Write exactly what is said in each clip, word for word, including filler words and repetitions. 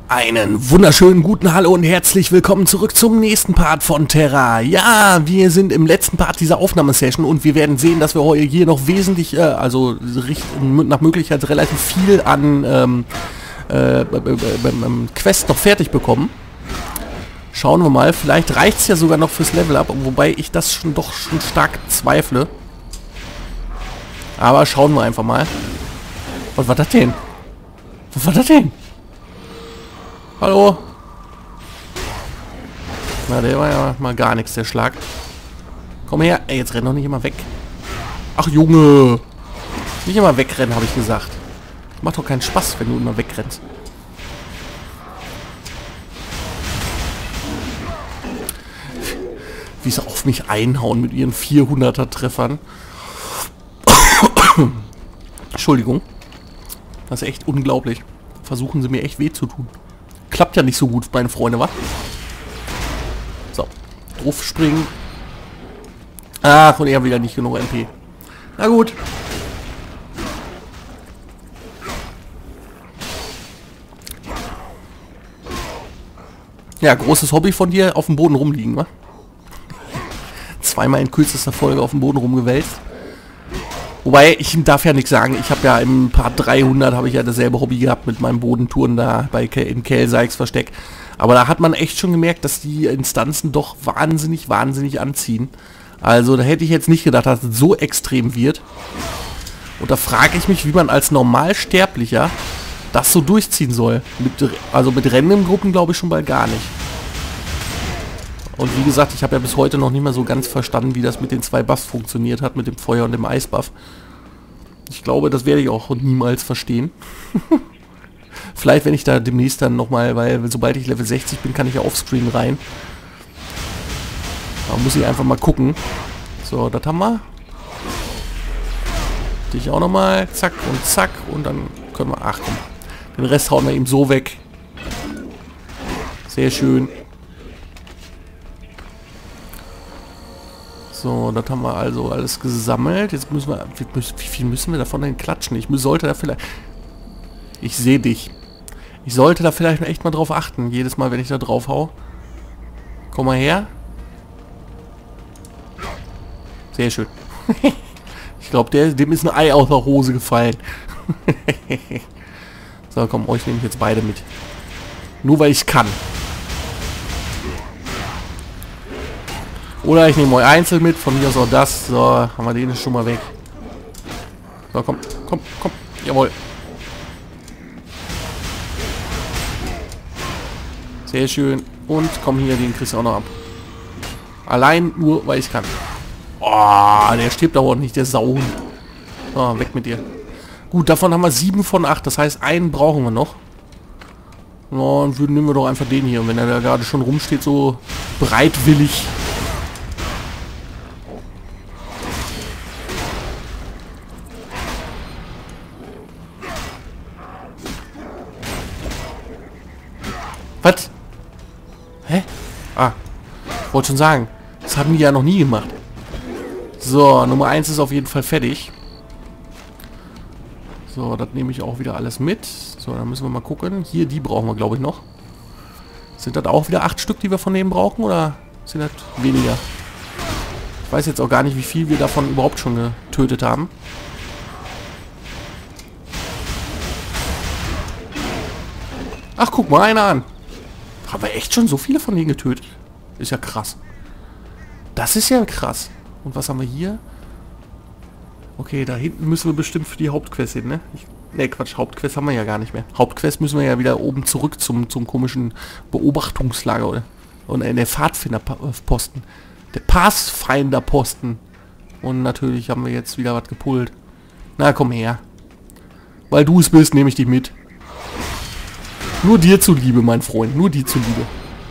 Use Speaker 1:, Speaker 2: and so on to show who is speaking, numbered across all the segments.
Speaker 1: Einen wunderschönen guten Hallo und herzlich willkommen zurück zum nächsten Part von Terra. Ja, wir sind im letzten Part dieser Aufnahmesession und wir werden sehen, dass wir heute hier noch wesentlich, äh, also nach Möglichkeit relativ viel an ähm, äh, beim Quest noch fertig bekommen. Schauen wir mal, vielleicht reicht es ja sogar noch fürs Level Up, wobei ich das schon doch schon stark zweifle. Aber schauen wir einfach mal. Was war das denn? Was war das denn? Hallo? Na, der war ja mal gar nichts, der Schlag. Komm her. Ey, jetzt renn doch nicht immer weg. Ach, Junge. Nicht immer wegrennen, habe ich gesagt. Macht doch keinen Spaß, wenn du immer wegrennst. Wie sie auf mich einhauen mit ihren vierhunderter Treffern. Entschuldigung. Das ist echt unglaublich. Versuchen sie mir echt weh zu tun. Klappt ja nicht so gut, meine Freunde, wa? So. Drauf springen. Ach, und er wieder nicht genug M P. Na gut. Ja, großes Hobby von dir, auf dem Boden rumliegen, wa? Zweimal in kürzester Folge auf dem Boden rumgewälzt. Wobei, ich darf ja nichts sagen. Ich habe ja im Part dreihundert habe ich ja dasselbe Hobby gehabt mit meinem Bodentouren da bei Ke in Kelseix Versteck. Aber da hat man echt schon gemerkt, dass die Instanzen doch wahnsinnig, wahnsinnig anziehen. Also da hätte ich jetzt nicht gedacht, dass es so extrem wird. Und da frage ich mich, wie man als Normalsterblicher das so durchziehen soll. Mit, also mit Random-Gruppen glaube ich schon bald gar nicht. Und wie gesagt, ich habe ja bis heute noch nicht mehr so ganz verstanden, wie das mit den zwei Buffs funktioniert hat, mit dem Feuer und dem Eisbuff. Ich glaube, das werde ich auch niemals verstehen. Vielleicht, wenn ich da demnächst dann nochmal, weil sobald ich Level sechzig bin, kann ich ja offscreen rein. Da muss ich einfach mal gucken. So, das haben wir. Dich auch nochmal. Zack und zack. Und dann können wir... Ach komm. Den Rest hauen wir eben so weg. Sehr schön. So, das haben wir also alles gesammelt. Jetzt müssen wir... Wie, wie viel müssen wir davon denn klatschen? Ich sollte da vielleicht... Ich sehe dich. Ich sollte da vielleicht echt mal drauf achten. Jedes Mal, wenn ich da drauf hau. Komm mal her. Sehr schön. Ich glaube, dem ist ein Ei aus der Hose gefallen. So, komm, euch nehme ich jetzt beide mit. Nur weil ich kann. Oder ich nehme euch einzeln mit, von mir aus auch das. So, haben wir den schon mal weg. So, komm, komm, komm. Jawohl. Sehr schön. Und komm hier, den kriegst du auch noch ab. Allein nur, weil ich kann. Oh, der stirbt aber auch nicht, der Sauhund. So, weg mit dir. Gut, davon haben wir sieben von acht. Das heißt, einen brauchen wir noch. No, und nehmen wir doch einfach den hier. Und wenn er da gerade schon rumsteht, so bereitwillig. Was? Hä? Ah. Ich wollte schon sagen. Das haben die ja noch nie gemacht. So, Nummer eins ist auf jeden Fall fertig. So, das nehme ich auch wieder alles mit. So, dann müssen wir mal gucken. Hier, die brauchen wir, glaube ich, noch. Sind das auch wieder acht Stück, die wir von denen brauchen? Oder sind das weniger? Ich weiß jetzt auch gar nicht, wie viel wir davon überhaupt schon getötet haben. Ach, guck mal, einer an. Haben wir echt schon so viele von denen getötet? Ist ja krass. Das ist ja krass. Und was haben wir hier? Okay, da hinten müssen wir bestimmt für die Hauptquest hin, ne? Ich, ne, Quatsch, Hauptquest haben wir ja gar nicht mehr. Hauptquest müssen wir ja wieder oben zurück zum, zum komischen Beobachtungslager, oder? Und äh, der Pfadfinderposten. Der Pathfinder-Posten. Und natürlich haben wir jetzt wieder was gepullt. Na, komm her. Weil du es bist, nehme ich dich mit. Nur dir zuliebe, mein Freund. Nur dir zuliebe.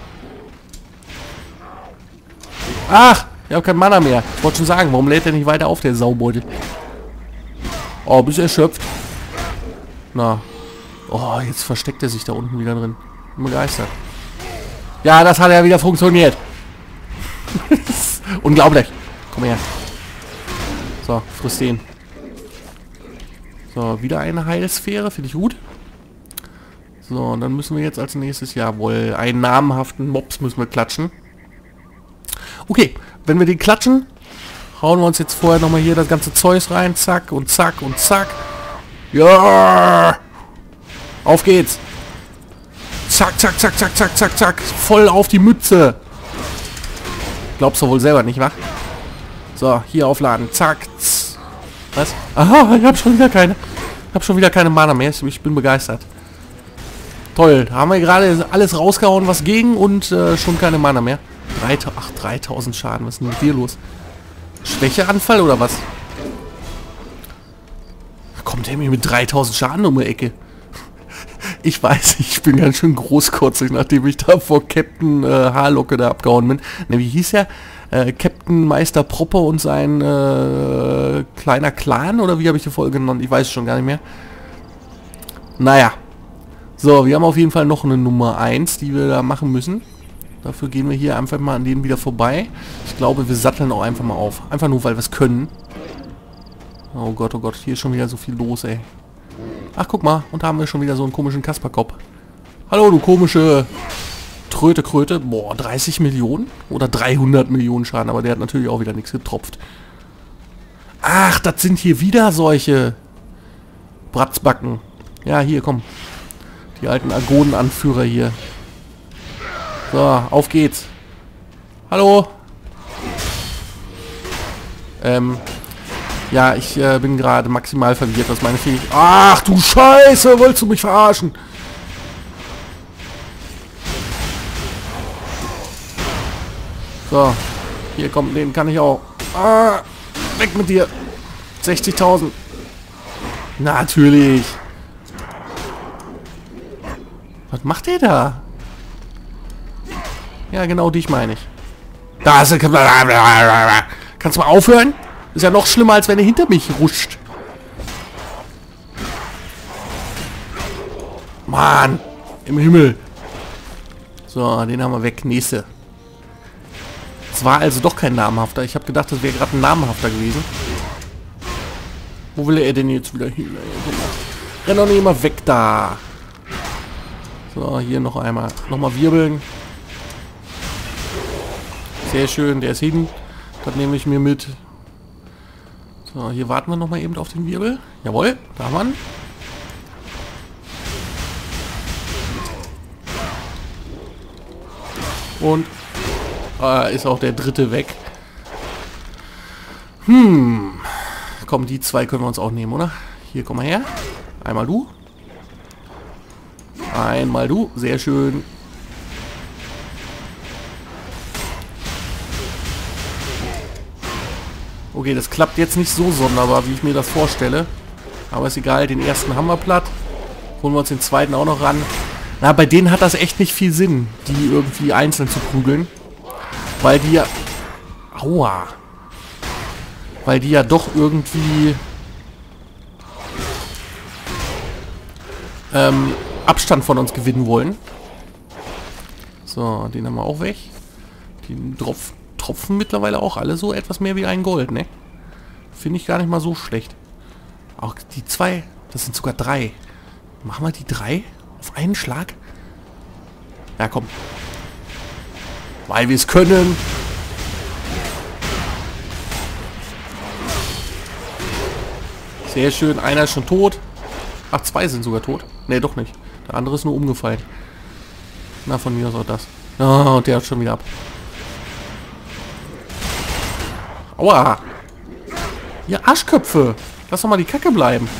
Speaker 1: Ach, ich habe kein Mana mehr. Ich wollte schon sagen, warum lädt er nicht weiter auf, der Saubeutel? Oh, bist du erschöpft? Na. Oh, jetzt versteckt er sich da unten wieder drin. Bin begeistert. Ja, das hat ja wieder funktioniert. Unglaublich. Komm her. So, friss den. So, wieder eine Heilsphäre. Finde ich gut. So, und dann müssen wir jetzt als nächstes, jawohl, einen namhaften Mops müssen wir klatschen. Okay, wenn wir den klatschen, hauen wir uns jetzt vorher nochmal hier das ganze Zeus rein. Zack und zack und zack. Ja! Auf geht's! Zack, zack, zack, zack, zack, zack, zack. Voll auf die Mütze. Glaubst du wohl selber nicht, wa? So, hier aufladen. Zack. Tz. Was? Aha, ich hab schon wieder keine. Ich hab schon wieder keine Mana mehr. Ich bin begeistert. Toll. Da haben wir gerade alles rausgehauen, was ging und äh, schon keine Mana mehr. Ach, dreitausend Schaden. Was ist denn mit dir los? Schwächeanfall oder was? Kommt der mir mit dreitausend Schaden um die Ecke? Ich weiß, ich bin ganz schön großkotzig, nachdem ich da vor Captain äh, Haarlocke da abgehauen bin. Ne, wie hieß der? Äh, Captain Meister Proppe und sein äh, kleiner Clan? Oder wie habe ich die Folge genannt? Ich weiß es schon gar nicht mehr. Naja. So, wir haben auf jeden Fall noch eine Nummer eins, die wir da machen müssen. Dafür gehen wir hier einfach mal an denen wieder vorbei. Ich glaube, wir satteln auch einfach mal auf. Einfach nur, weil wir es können. Oh Gott, oh Gott, hier ist schon wieder so viel los, ey. Ach, guck mal, und da haben wir schon wieder so einen komischen Kasperkopf. Hallo, du komische Tröte, Kröte. Boah, dreißig Millionen? Oder dreihundert Millionen Schaden, aber der hat natürlich auch wieder nichts getropft. Ach, das sind hier wieder solche Bratzbacken. Ja, hier, komm. Die alten Argonen-Anführer hier. So, auf geht's. Hallo. Ähm... Ja, ich äh, bin gerade maximal verwirrt, was meine Fähigkeit... Ach du Scheiße, wolltest du mich verarschen? So, hier kommt, den kann ich auch. Ah, weg mit dir. sechzigtausend. Natürlich. Was macht der da? Ja, genau dich meine ich. Da ist er. Kannst du mal aufhören? Ist ja noch schlimmer, als wenn er hinter mich ruscht. Mann, im Himmel. So, den haben wir weg. Nächste. Es war also doch kein namhafter. Ich habe gedacht, das wäre gerade ein namhafter gewesen. Wo will er denn jetzt wieder hin? Renn doch nicht immer weg da. So, hier noch einmal. Nochmal wirbeln. Sehr schön, der ist hin. Das nehme ich mir mit. So, hier warten wir noch mal eben auf den Wirbel. Jawohl, da haben wir ihn. Und äh, ist auch der dritte weg. Hm. Komm, die zwei können wir uns auch nehmen, oder? Hier, komm mal her. Einmal du. Einmal du. Sehr schön. Okay, das klappt jetzt nicht so sonderbar, wie ich mir das vorstelle. Aber ist egal, den ersten haben wir platt. Holen wir uns den zweiten auch noch ran. Na, bei denen hat das echt nicht viel Sinn, die irgendwie einzeln zu prügeln. Weil die ja... Aua. Weil die ja doch irgendwie... Ähm, Abstand von uns gewinnen wollen. So, den haben wir auch weg. Die Tropf, tropfen mittlerweile auch alle so etwas mehr wie ein Gold, ne? Finde ich gar nicht mal so schlecht. Auch die zwei, das sind sogar drei. Machen wir die drei auf einen Schlag? Ja, komm. Weil wir es können. Sehr schön, einer ist schon tot. Ach, zwei sind sogar tot. Ne, doch nicht. Der andere ist nur umgefallen. Na, von mir aus auch das. Oh, und der hat schon wieder ab. Aua! Ihr Arschköpfe! Lass doch mal die Kacke bleiben.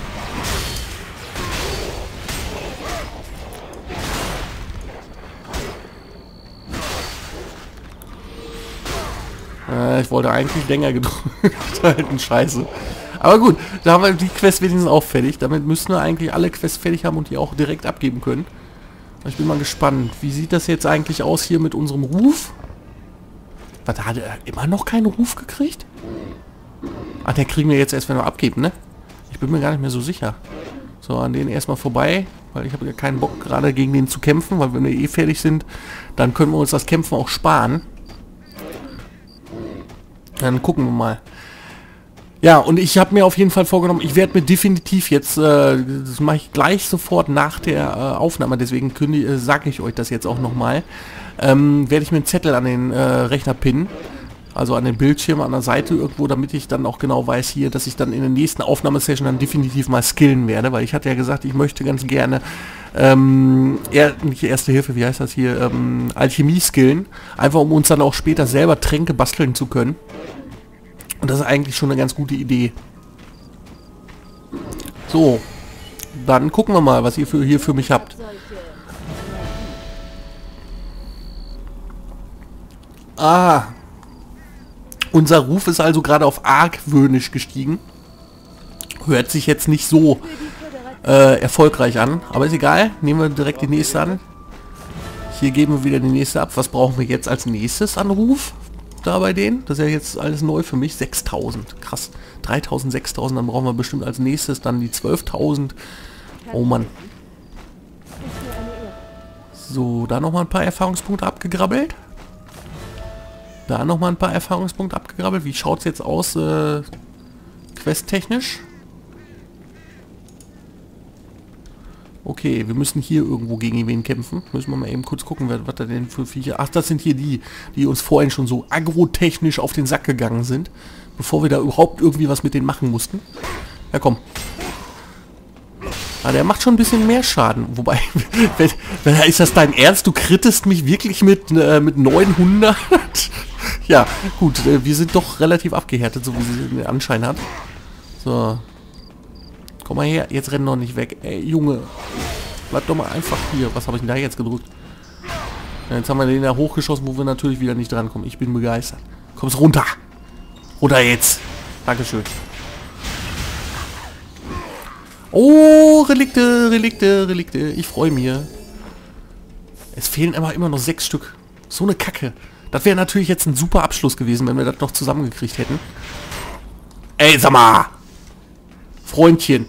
Speaker 1: Äh, ich wollte eigentlich länger gedrückt halten. Scheiße. Aber gut, da haben wir die Quest wenigstens auch fertig. Damit müssten wir eigentlich alle Quests fertig haben und die auch direkt abgeben können. Ich bin mal gespannt. Wie sieht das jetzt eigentlich aus hier mit unserem Ruf? Was, hat er immer noch keinen Ruf gekriegt? Ach, den kriegen wir jetzt erst, wenn wir abgeben, ne? Ich bin mir gar nicht mehr so sicher. So, an denen erstmal vorbei, weil ich habe ja keinen Bock gerade gegen den zu kämpfen, weil wenn wir eh fertig sind, dann können wir uns das Kämpfen auch sparen. Dann gucken wir mal. Ja, und ich habe mir auf jeden Fall vorgenommen, ich werde mir definitiv jetzt, äh, das mache ich gleich sofort nach der äh, Aufnahme, deswegen äh, sage ich euch das jetzt auch nochmal, ähm, werde ich mir einen Zettel an den äh, Rechner pinnen, also an den Bildschirm an der Seite irgendwo, damit ich dann auch genau weiß hier, dass ich dann in der nächsten Aufnahmesession dann definitiv mal skillen werde, weil ich hatte ja gesagt, ich möchte ganz gerne, ähm, er, nicht Erste Hilfe, wie heißt das hier, ähm, Alchemie skillen, einfach um uns dann auch später selber Tränke basteln zu können. Und das ist eigentlich schon eine ganz gute Idee. So, dann gucken wir mal, was ihr für, hier für mich habt. Ah, unser Ruf ist also gerade auf argwöhnisch gestiegen. Hört sich jetzt nicht so äh, erfolgreich an, aber ist egal. Nehmen wir direkt die nächste an. Hier geben wir wieder die nächste ab. Was brauchen wir jetzt als nächstes an Ruf? Da bei denen, das ist ja jetzt alles neu für mich, sechstausend, krass, dreitausend, sechstausend, dann brauchen wir bestimmt als nächstes dann die zwölftausend, oh Mann. So, da nochmal ein paar Erfahrungspunkte abgegrabbelt, da nochmal ein paar Erfahrungspunkte abgegrabbelt, wie schaut es jetzt aus, äh, questtechnisch? Okay, wir müssen hier irgendwo gegen wen kämpfen. Müssen wir mal eben kurz gucken, was da denn für Viecher... Ach, das sind hier die, die uns vorhin schon so agrotechnisch auf den Sack gegangen sind. Bevor wir da überhaupt irgendwie was mit denen machen mussten. Ja, komm. Ah, der macht schon ein bisschen mehr Schaden. Wobei, wenn, wenn, ist das dein Ernst? Du krittest mich wirklich mit, äh, mit neunhundert? Ja, gut. Äh, wir sind doch relativ abgehärtet, so wie sie den Anschein hat. So. Komm mal her, jetzt renn doch nicht weg. Ey, Junge. Bleib doch mal einfach hier. Was habe ich denn da jetzt gedrückt? Ja, jetzt haben wir den da hochgeschossen, wo wir natürlich wieder nicht drankommen. Ich bin begeistert. Komm's runter. Runter jetzt. Dankeschön. Oh, Relikte, Relikte, Relikte. Ich freue mich. Es fehlen aber immer noch sechs Stück. So eine Kacke. Das wäre natürlich jetzt ein super Abschluss gewesen, wenn wir das noch zusammengekriegt hätten. Ey, sag mal. Freundchen.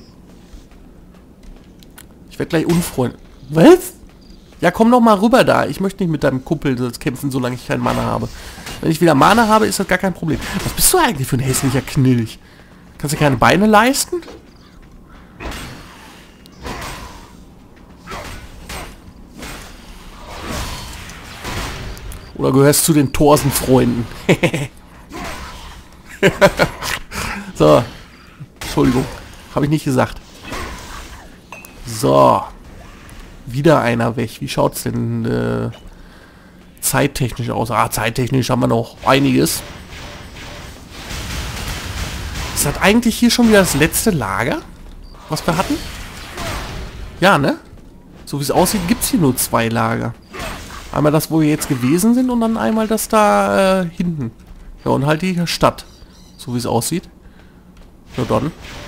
Speaker 1: Ich werde gleich unfreundlich. Was? Ja, komm doch mal rüber da. Ich möchte nicht mit deinem Kumpel kämpfen, solange ich keinen Mana habe. Wenn ich wieder Mana habe, ist das gar kein Problem. Was bist du eigentlich für ein hässlicher Knilch? Kannst du keine Beine leisten? Oder gehörst zu den Thorsen-Freunden? So. Entschuldigung. Habe ich nicht gesagt. So. Wieder einer weg. Wie schaut es denn äh, zeittechnisch aus? Ah, zeittechnisch haben wir noch einiges. Ist das eigentlich hier schon wieder das letzte Lager, was wir hatten? Ja, ne? So wie es aussieht, gibt es hier nur zwei Lager. Einmal das, wo wir jetzt gewesen sind und dann einmal das da äh, hinten. Ja, und halt die Stadt. So wie es aussieht. Ja, dann.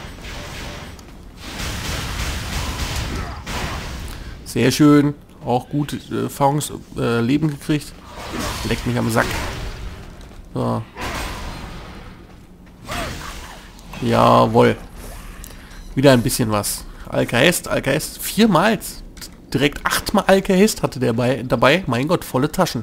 Speaker 1: Sehr schön. Auch gut äh, Erfahrungsleben äh, gekriegt. Leckt mich am Sack. So. Jawohl. Wieder ein bisschen was. Alkahest, Alkahest. Viermal. Direkt achtmal Alkahest hatte der bei, dabei. Mein Gott, volle Taschen.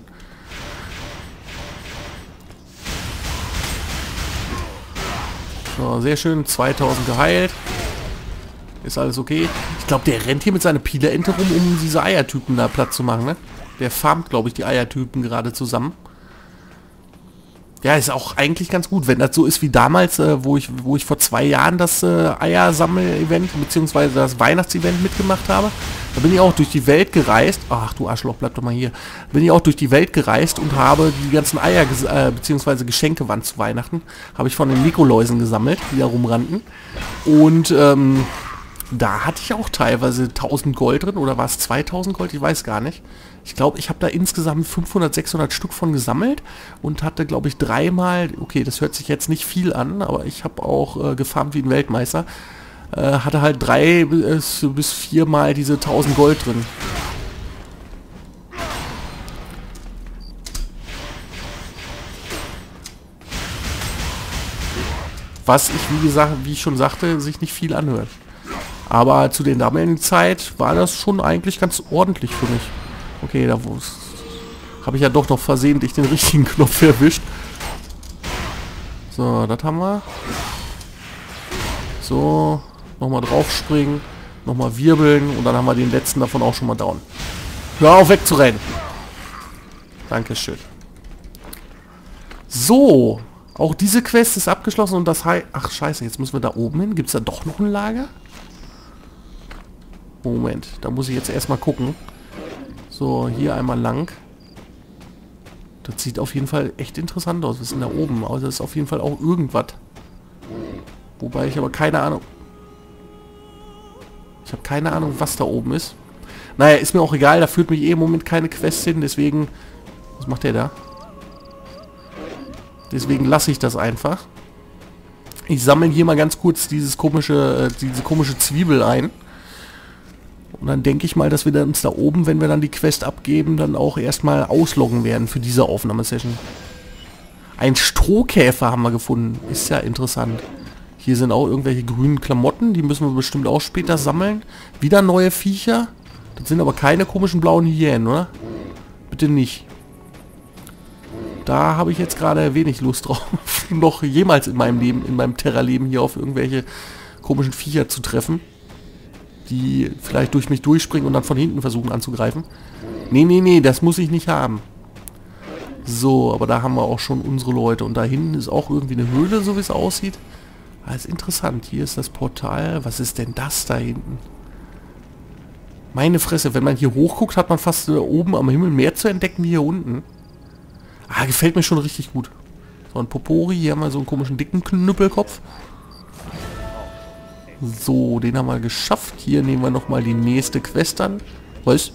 Speaker 1: So, sehr schön. zweitausend geheilt. Ist alles okay. Ich glaube, der rennt hier mit seiner Pielerente rum, um diese Eiertypen da platt zu machen, ne? Der farmt, glaube ich, die Eiertypen gerade zusammen. Ja, ist auch eigentlich ganz gut, wenn das so ist wie damals, äh, wo ich wo ich vor zwei Jahren das äh, Eiersammel-Event bzw. das Weihnachtsevent mitgemacht habe. Da bin ich auch durch die Welt gereist. Ach du Arschloch, bleib doch mal hier. Bin ich auch durch die Welt gereist und habe die ganzen Eier äh, bzw. Geschenke waren zu Weihnachten. Habe ich von den Nikoläusen gesammelt, die da rumrannten. Und ähm, da hatte ich auch teilweise tausend Gold drin, oder war es zweitausend Gold? Ich weiß gar nicht. Ich glaube, ich habe da insgesamt fünfhundert, sechshundert Stück von gesammelt und hatte, glaube ich, dreimal, okay, das hört sich jetzt nicht viel an, aber ich habe auch äh, gefarmt wie ein Weltmeister, äh, hatte halt drei bis, bis viermal diese tausend Gold drin. Was ich, wie gesagt, wie ich schon sagte, sich nicht viel anhört. Aber zu den damaligen Zeit war das schon eigentlich ganz ordentlich für mich. Okay, da habe ich ja doch noch versehentlich den richtigen Knopf erwischt. So, das haben wir. So, nochmal draufspringen, nochmal wirbeln und dann haben wir den letzten davon auch schon mal down. Hör auf wegzurennen. Dankeschön. So, auch diese Quest ist abgeschlossen und das heißt... Ach scheiße, jetzt müssen wir da oben hin. Gibt es da doch noch ein Lager? Moment, da muss ich jetzt erstmal gucken. So, hier einmal lang. Das sieht auf jeden Fall echt interessant aus. Was ist denn da oben? Also das ist auf jeden Fall auch irgendwas. Wobei ich aber keine Ahnung... Ich habe keine Ahnung, was da oben ist. Naja, ist mir auch egal. Da führt mich eh im Moment keine Quest hin. Deswegen... Was macht der da? Deswegen lasse ich das einfach. Ich sammle hier mal ganz kurz dieses komische, äh, diese komische Zwiebel ein. Und dann denke ich mal, dass wir dann uns da oben, wenn wir dann die Quest abgeben, dann auch erstmal ausloggen werden für diese Aufnahmesession. Ein Strohkäfer haben wir gefunden. Ist ja interessant. Hier sind auch irgendwelche grünen Klamotten. Die müssen wir bestimmt auch später sammeln. Wieder neue Viecher. Das sind aber keine komischen blauen Hyänen, oder? Bitte nicht. Da habe ich jetzt gerade wenig Lust drauf, noch jemals in meinem Leben, in meinem Terra-Leben hier auf irgendwelche komischen Viecher zu treffen, die vielleicht durch mich durchspringen und dann von hinten versuchen anzugreifen. Nee, nee, nee, das muss ich nicht haben. So, aber da haben wir auch schon unsere Leute. Und da hinten ist auch irgendwie eine Höhle, so wie es aussieht. Das ist interessant. Hier ist das Portal. Was ist denn das da hinten? Meine Fresse, wenn man hier hochguckt, hat man fast äh, oben am Himmel mehr zu entdecken wie hier unten. Ah, gefällt mir schon richtig gut. So, ein Popori. Hier haben wir so einen komischen dicken Knüppelkopf. So, den haben wir geschafft. Hier nehmen wir nochmal die nächste Quest an. Was?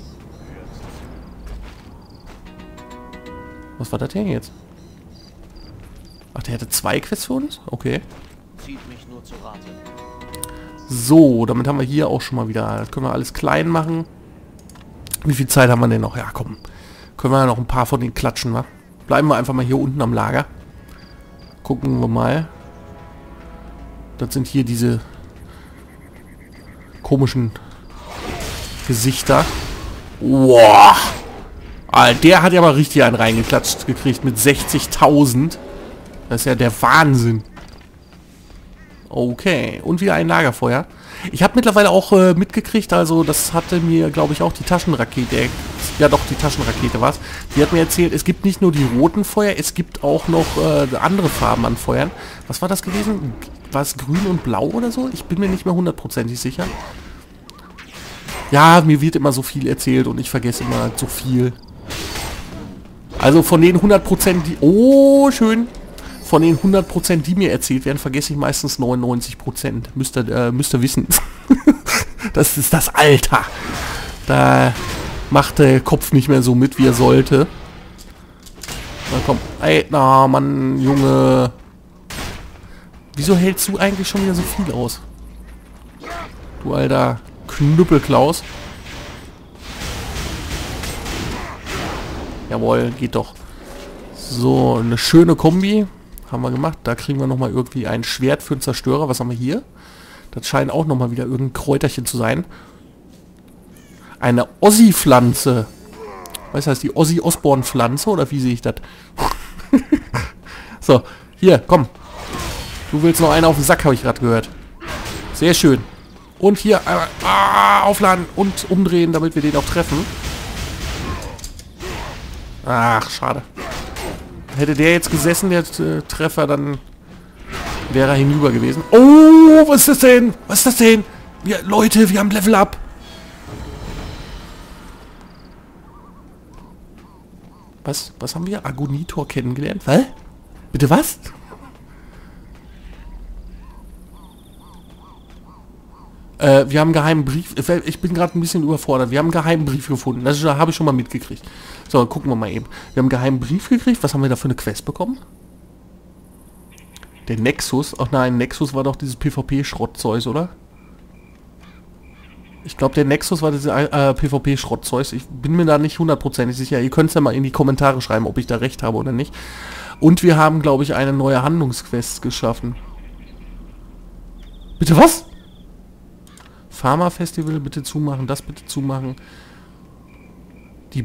Speaker 1: Was war das denn jetzt? Ach, der hatte zwei Quests für uns? Okay. So, damit haben wir hier auch schon mal wieder... Das können wir alles klein machen. Wie viel Zeit haben wir denn noch? Ja, komm. Können wir ja noch ein paar von den klatschen, wa? Bleiben wir einfach mal hier unten am Lager. Gucken wir mal. Das sind hier diese komischen Gesichter. Wow. Alter, der hat ja mal richtig einen reingeklatscht gekriegt mit sechzigtausend. Das ist ja der Wahnsinn. Okay, und wieder ein Lagerfeuer. Ich habe mittlerweile auch äh, mitgekriegt, also das hatte mir, glaube ich, auch die Taschenrakete, ja doch, die Taschenrakete war es. Die hat mir erzählt, es gibt nicht nur die roten Feuer, es gibt auch noch äh, andere Farben an Feuern. Was war das gewesen? War es grün und blau oder so? Ich bin mir nicht mehr hundertprozentig sicher. Ja, mir wird immer so viel erzählt und ich vergesse immer so viel. Also von den hundert Prozent, die... Oh, schön. Von den hundert Prozent, die mir erzählt werden, vergesse ich meistens neunundneunzig Prozent. Müsst ihr, äh, müsst ihr wissen. Das ist das Alter. Da macht der Kopf nicht mehr so mit, wie er sollte. Na komm. Ey, na, Mann, Junge. Wieso hältst du eigentlich schon wieder so viel aus? Du alter Knüppelklaus. Jawohl, geht doch. So, eine schöne Kombi. Haben wir gemacht. Da kriegen wir nochmal irgendwie ein Schwert für den Zerstörer. Was haben wir hier? Das scheint auch nochmal wieder irgendein Kräuterchen zu sein. Eine Ossi-Pflanze. Was heißt die Ossi-Osborn-Pflanze? Oder wie sehe ich das? So, hier, komm. Du willst noch einen auf den Sack, habe ich gerade gehört. Sehr schön. Und hier einmal ah, aufladen und umdrehen, damit wir den auch treffen. Ach, schade. Hätte der jetzt gesessen, der äh, Treffer, dann wäre er hinüber gewesen. Oh, was ist das denn? Was ist das denn? Wir, Leute, wir haben Level Up. Was? Was haben wir? Agonitor kennengelernt? Was? Bitte was? Äh, wir haben einen geheimen Brief. Ich bin gerade ein bisschen überfordert. Wir haben einen geheimen Brief gefunden. Das habe ich schon mal mitgekriegt. So, gucken wir mal eben. Wir haben einen geheimen Brief gekriegt. Was haben wir da für eine Quest bekommen? Der Nexus. Ach nein, Nexus war doch dieses PvP-Schrottzeug, oder? Ich glaube, der Nexus war dieses äh, PvP-Schrottzeug. Ich bin mir da nicht hundertprozentig sicher. Ihr könnt es ja mal in die Kommentare schreiben, ob ich da recht habe oder nicht. Und wir haben, glaube ich, eine neue Handlungsquest geschaffen. Bitte was? Pharma-Festival bitte zumachen, das bitte zumachen. Die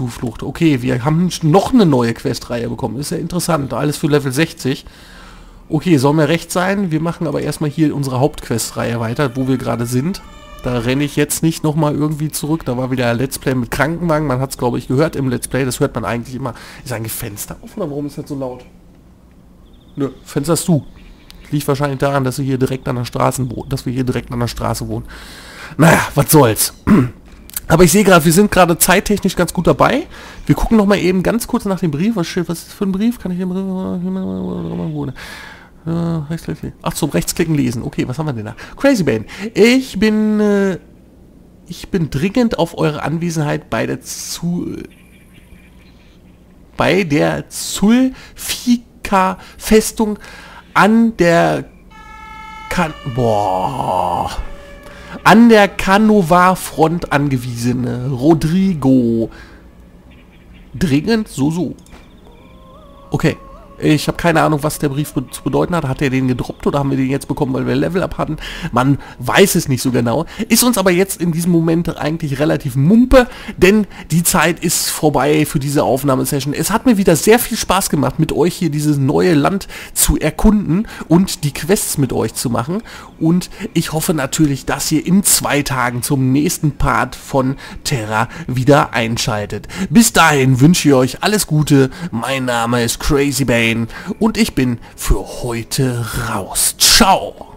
Speaker 1: Balders-Zuflucht. Okay, wir haben noch eine neue Questreihe bekommen. Ist ja interessant. Alles für Level sechzig. Okay, soll mir recht sein. Wir machen aber erstmal hier unsere Hauptquest-Reihe weiter, wo wir gerade sind. Da renne ich jetzt nicht nochmal irgendwie zurück. Da war wieder ein Let's Play mit Krankenwagen. Man hat es, glaube ich, gehört im Let's Play. Das hört man eigentlich immer. Ist eigentlich Fenster offen oder warum ist das so laut? Nö, Fenster ist zu. Liegt wahrscheinlich daran, dass wir hier direkt an der Straße wohnen. Dass wir hier direkt an der Straße wohnen. Naja, was soll's. Aber ich sehe gerade, wir sind gerade zeittechnisch ganz gut dabei. Wir gucken noch mal eben ganz kurz nach dem Brief. Was, was ist das für ein Brief? Kann ich den Brief... Äh, Ach, zum Rechtsklicken lesen. Okay, was haben wir denn da? Crazy Bane. Ich bin... Äh, ich bin dringend auf eure Anwesenheit bei der zu... bei der Zulfika-Festung an der... Kan Boah... an der Canova-Front angewiesene Rodrigo. Dringend? So, so. Okay. Ich habe keine Ahnung, was der Brief be zu bedeuten hat. Hat er den gedroppt oder haben wir den jetzt bekommen, weil wir Level-Up hatten? Man weiß es nicht so genau. Ist uns aber jetzt in diesem Moment eigentlich relativ mumpe, denn die Zeit ist vorbei für diese Aufnahmesession. Es hat mir wieder sehr viel Spaß gemacht, mit euch hier dieses neue Land zu erkunden und die Quests mit euch zu machen. Und ich hoffe natürlich, dass ihr in zwei Tagen zum nächsten Part von Terra wieder einschaltet. Bis dahin wünsche ich euch alles Gute. Mein Name ist Crazy Bane. Und ich bin für heute raus. Ciao!